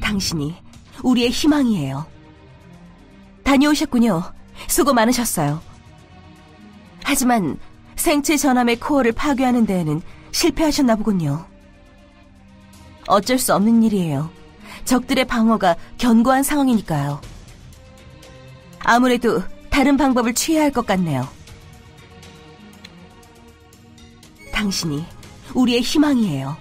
당신이 우리의 희망이에요. 다녀오셨군요. 수고 많으셨어요. 하지만 생체 전함의 코어를 파괴하는 데에는 실패하셨나 보군요. 어쩔 수 없는 일이에요. 적들의 방어가 견고한 상황이니까요. 아무래도 다른 방법을 취해야 할 것 같네요. 당신이 우리의 희망이에요.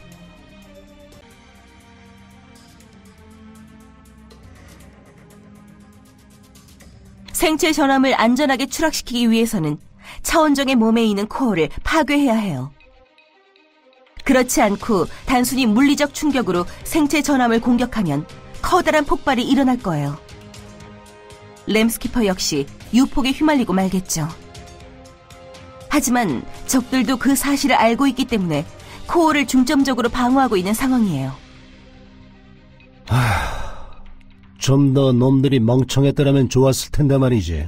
생체 전함을 안전하게 추락시키기 위해서는 차원종의 몸에 있는 코어를 파괴해야 해요. 그렇지 않고 단순히 물리적 충격으로 생체 전함을 공격하면 커다란 폭발이 일어날 거예요. 램스키퍼 역시 유폭에 휘말리고 말겠죠. 하지만 적들도 그 사실을 알고 있기 때문에 코어를 중점적으로 방어하고 있는 상황이에요. 좀 더 놈들이 멍청했더라면 좋았을 텐데 말이지.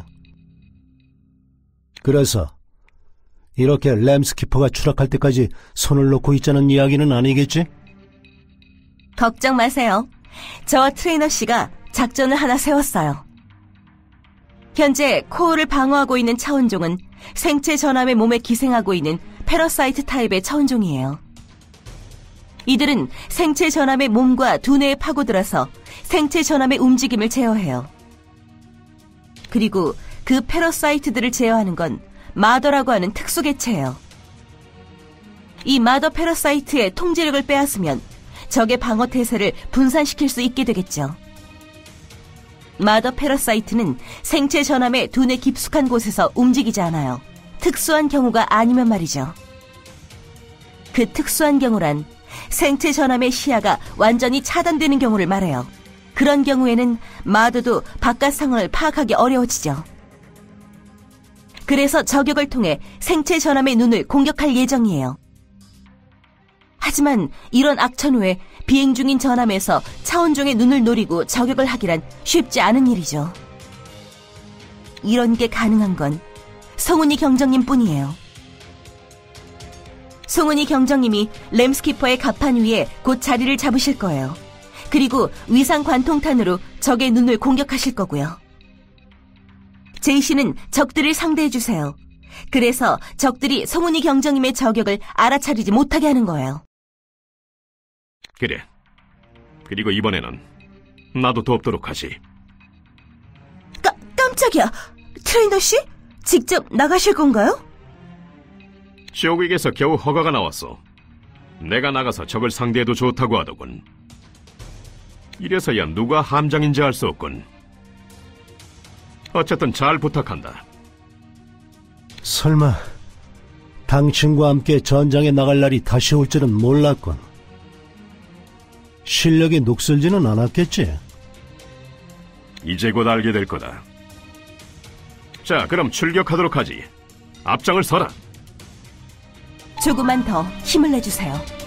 그래서 이렇게 램스키퍼가 추락할 때까지 손을 놓고 있자는 이야기는 아니겠지? 걱정 마세요. 저와 트레이너 씨가 작전을 하나 세웠어요. 현재 코어를 방어하고 있는 차원종은 생체 전함의 몸에 기생하고 있는 패러사이트 타입의 차원종이에요. 이들은 생체 전함의 몸과 두뇌에 파고들어서 생체 전함의 움직임을 제어해요. 그리고 그 패러사이트들을 제어하는 건 마더라고 하는 특수 개체예요. 이 마더 패러사이트의 통제력을 빼앗으면 적의 방어 태세를 분산시킬 수 있게 되겠죠. 마더 패러사이트는 생체 전함의 두뇌 깊숙한 곳에서 움직이지 않아요. 특수한 경우가 아니면 말이죠. 그 특수한 경우란 생체 전함의 시야가 완전히 차단되는 경우를 말해요. 그런 경우에는 마더도 바깥 상황을 파악하기 어려워지죠. 그래서 저격을 통해 생체 전함의 눈을 공격할 예정이에요. 하지만 이런 악천 후에 비행 중인 전함에서 차원종의 눈을 노리고 저격을 하기란 쉽지 않은 일이죠. 이런 게 가능한 건 송은이 경정님 뿐이에요. 송은이 경정님이 램스키퍼의 갑판 위에 곧 자리를 잡으실 거예요. 그리고 위상 관통탄으로 적의 눈을 공격하실 거고요. 제이씨는 적들을 상대해주세요. 그래서 적들이 송은이 경정님의 저격을 알아차리지 못하게 하는 거예요. 그래. 그리고 이번에는 나도 돕도록 하지. 깜짝이야. 트레이너 씨? 직접 나가실 건가요? 쇼국에서 겨우 허가가 나왔어. 내가 나가서 적을 상대해도 좋다고 하더군. 이래서야 누가 함장인지 알 수 없군. 어쨌든 잘 부탁한다. 설마 당신과 함께 전장에 나갈 날이 다시 올 줄은 몰랐군. 실력이 녹슬지는 않았겠지? 이제 곧 알게 될 거다. 자, 그럼 출격하도록 하지. 앞장을 서라. 조금만 더 힘을 내주세요.